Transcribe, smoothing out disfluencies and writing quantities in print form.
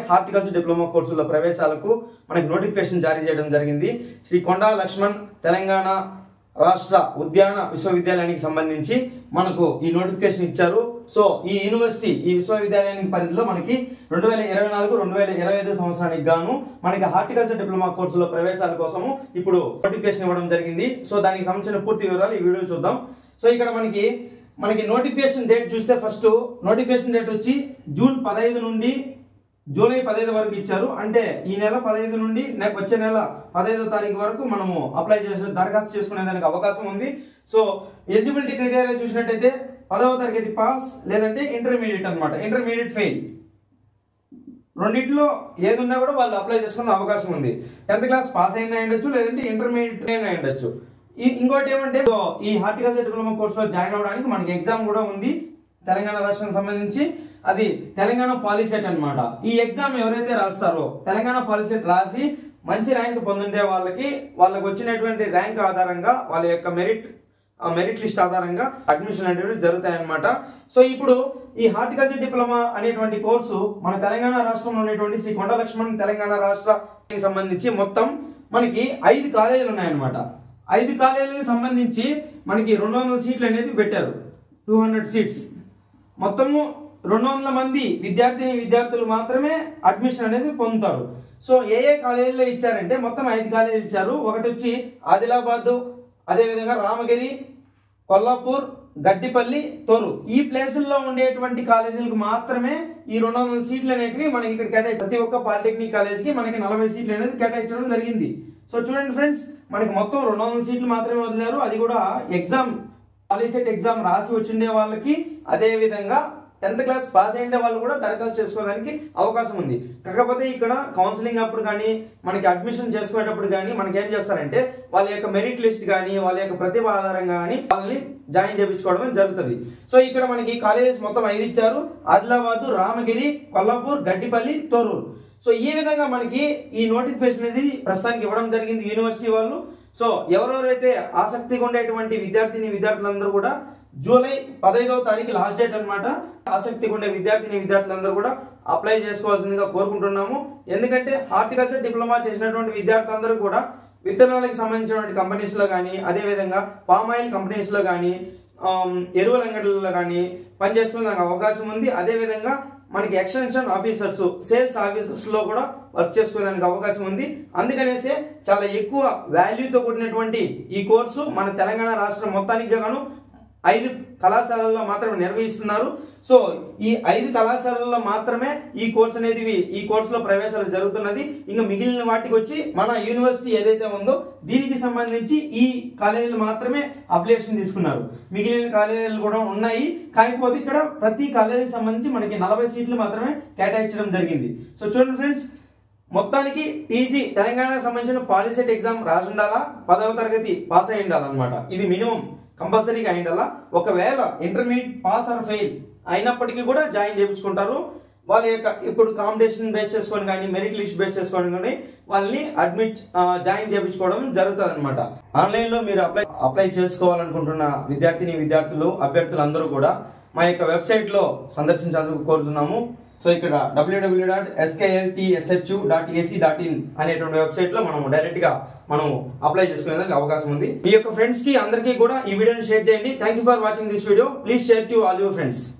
Horticulture diploma కోర్సుల ప్రవేశాలకు మనకి notification జారీ చేయడం జరిగింది. శ్రీ కొండా లక్ష్మణ్ తెలంగాణ రాష్ట్ర ఉద్యాన విశ్వవిద్యాలయానికి సంబంధించి మనకు ఈ నోటిఫికేషన్ ఇచ్చారు. సో ఈ యూనివర్సిటీ ఈ విశ్వవిద్యాలయానికి పరిధిలో మనకి 2024-2025 సంవత్సరానికి గాను మనకి హార్టికల్చర్ డిప్లొమా కోర్సుల ప్రవేశాల కోసము ఇప్పుడు నోటిఫికేషన్ ఇవ్వడం జరిగింది. సో దానికి సంబంధించిన పూర్తి వివరాలు ఈ వీడియోలో చూద్దాం. సో ఇక్కడ మనకి నోటిఫికేషన్ డేట్ చూస్తే ఫస్ట్ నోటిఫికేషన్ డేట్ వచ్చి జూన్ 15 నుండి జూలై 15 వరకు ఇచ్చారు. అంటే ఈ నెల 15 నుండి వచ్చే నెల 15వ తారీఖు వరకు మనము అప్లై చేసే దరఖాస్తు చేసుకునే దానికి అవకాశం ఉంది. సో ఎలిజిబిలిటీ క్రైటీరియా చూసినట్టయితే 10వ తరగతి పాస్ లేదంటే ఇంటర్మీడియట్ అన్నమాట, ఇంటర్మీడియట్ ఫెయిల్ రెండిట్లో ఏది ఉన్నా కూడా వాళ్ళు అప్లై చేసుకునే అవకాశం ఉంది. 10th క్లాస్ పాస్ అయినా ఉండొచ్చు, లేదంటే ఇంటర్మీడియట్ అయినా ఉండొచ్చు. ఇంకోటి ఏమంటే ఈ హార్టికల్చర్ డిప్లొమా కోర్సులో జాయిన్ అవడానికి మనకి ఎగ్జామ్ కూడా ఉంది తెలంగాణ రాష్ట్రానికి సంబంధించి. అది తెలంగాణ పాలిసెట్ అన్నమాట. ఈ ఎగ్జామ్ ఎవరైతే రాస్తారో తెలంగాణ పాలిసెట్ రాసి మంచి ర్యాంక్ పొందుంటే వాళ్ళకి వచ్చినటువంటి ర్యాంక్ ఆధారంగా వాళ్ళ యొక్క మెరిట్ లిస్ట్ ఆధారంగా అడ్మిషన్ అనేవి జరుగుతాయన్నమాట. సో ఇప్పుడు ఈ హార్టికల్చర్ డిప్లొమా అనేటువంటి కోర్సు మన తెలంగాణ రాష్ట్రంలో ఉన్నటువంటి శ్రీ కొండా లక్ష్మణ్ తెలంగాణ రాష్ట్రానికి సంబంధించి మొత్తం మనకి 5 కాలేజీలు ఉన్నాయన్నమాట. 5 కాలేజీలకు సంబంధించి మనకి 200 సీట్లు అనేది పెట్టారు, 200 సీట్స్. మొత్తము 200 మంది విద్యార్థులు మాత్రమే అడ్మిషన్ అనేది పొందుతారు. సో ఏ కాలేజీలో ఇచ్చారంటే మొత్తం 5 కాలేజీలు ఇచ్చారు. ఒకటి వచ్చి ఆదిలాబాద్, అదేవిధంగా రామగిరి, కొల్లాపూర్, గడ్డిపల్లి, తొర్రు. ఈ ప్లేసుల్లో ఉండేటువంటి కాలేజీలకు మాత్రమే ఈ 200 సీట్లు అనేటివి మనకి ఇక్కడ కేటాయి. ప్రతి ఒక్క పాలిటెక్నిక్ కాలేజ్కి మనకి 40 సీట్లు అనేది కేటాయించడం జరిగింది. సో చూడండి ఫ్రెండ్స్, మనకి మొత్తం 200 సీట్లు మాత్రమే వదిలేరు. అది కూడా ఎగ్జామ్ పాలిసెట్ ఎగ్జామ్ రాసి వచ్చిండే వాళ్ళకి, అదే విధంగా 10th క్లాస్ పాస్ అయ్యే వాళ్ళు కూడా దరఖాస్తు చేసుకోవడానికి అవకాశం ఉంది. కాకపోతే ఇక్కడ కౌన్సిలింగ్ అప్పుడు కానీ మనకి అడ్మిషన్ చేసుకునేటప్పుడు కానీ మనకి ఏం చేస్తారంటే వాళ్ళ యొక్క మెరిట్ లిస్ట్ కానీ వాళ్ళ యొక్క ప్రతిభ ఆధారంగా కానీ వాళ్ళని జాయిన్ చేయించుకోవడం జరుగుతుంది. సో ఇక్కడ మనకి కాలేజెస్ మొత్తం 5 ఇచ్చారు: ఆదిలాబాద్, రామగిరి, కొల్లాపూర్, గడ్డిపల్లి, తొర్రూరు. సో ఈ విధంగా మనకి ఈ నోటిఫికేషన్ అనేది ప్రస్తుతానికి ఇవ్వడం జరిగింది యూనివర్సిటీ వాళ్ళు. సో ఎవరెవరైతే ఆసక్తిగా ఉండేటువంటి విద్యార్థులందరూ కూడా జూలై 15వ తారీఖు లాస్ట్ డేట్ అన్నమాట. ఆసక్తిగా ఉండే విద్యార్థులందరూ కూడా అప్లై చేసుకోవాల్సిందిగా కోరుకుంటున్నాము. ఎందుకంటే హార్టికల్చర్ డిప్లొమా చేసినటువంటి విద్యార్థులందరూ కూడా విత్తనాలకు సంబంధించినటువంటి కంపెనీస్ లో కానీ, అదేవిధంగా పామ్ ఆయిల్ కంపెనీస్ లో కానీ, ఎరువుల అంగడులలో కానీ పనిచేసుకునే అవకాశం ఉంది. అదేవిధంగా మనకి ఎక్స్టెన్షన్ ఆఫీసర్స్, సేల్స్ ఆఫీసర్స్ లో కూడా వర్క్ చేసుకోవడానికి అవకాశం ఉంది. అందుకనేసే చాలా ఎక్కువ వాల్యూతో కూడినటువంటి ఈ కోర్సు మన తెలంగాణ రాష్ట్రం మొత్తానికి గాను 5 కళాశాలల్లో మాత్రమే నిర్వహిస్తున్నారు. సో ఈ 5 కళాశాలల్లో మాత్రమే ఈ కోర్సులో ప్రవేశాలు జరుగుతున్నది. ఇంకా మిగిలిన వాటికి వచ్చి మన యూనివర్సిటీ ఏదైతే ఉందో దీనికి సంబంధించి ఈ కాలేజీలు మాత్రమే అప్లికేషన్ తీసుకున్నారు. మిగిలిన కాలేజీలు కూడా ఉన్నాయి. కాకపోతే ఇక్కడ ప్రతి కాలేజీకి సంబంధించి మనకి 40 సీట్లు మాత్రమే కేటాయించడం జరిగింది. సో చూడండి ఫ్రెండ్స్, మొత్తానికి టీజీ తెలంగాణకు సంబంధించిన పాలిసెట్ ఎగ్జామ్ రాసి ఉండాలా, 10వ తరగతి పాస్ అయి ఉండాలన్నమాట. ఇది మినిమం కంపల్సరీగా అయిండాలా. ఒకవేళ ఇంటర్మీడియట్ పాస్ ఆర్ ఫెయిల్ అయినప్పటికీ కూడా జాయిన్ చేయించుకుంటారు. వాళ్ళ యొక్క ఇప్పుడు కాంపిటీషన్ బేస్ చేసుకొని కానీ, మెరిట్ లిస్ట్ బేస్ చేసుకొని కానీ వాళ్ళని జాయిన్ చేయించుకోవడం జరుగుతుంది అనమాట. ఆన్లైన్ లో మీరు అప్లై చేసుకోవాలనుకుంటున్న అభ్యర్థులు అందరూ కూడా మా యొక్క వెబ్సైట్ లో సందర్శించాలని కోరుతున్నాము. సో ఇక్కడ www.skltshu.ac.in అనేటువంటి వెబ్సైట్ లో మనం డైరెక్ట్ గా అప్లై చేసుకునేందుకు అవకాశం ఉంది. మీ యొక్క ఫ్రెండ్స్ కి అందరికీ కూడా ఈ వీడియోని షేర్ చేయండి. Thank you for watching this video. Please share to all your friends.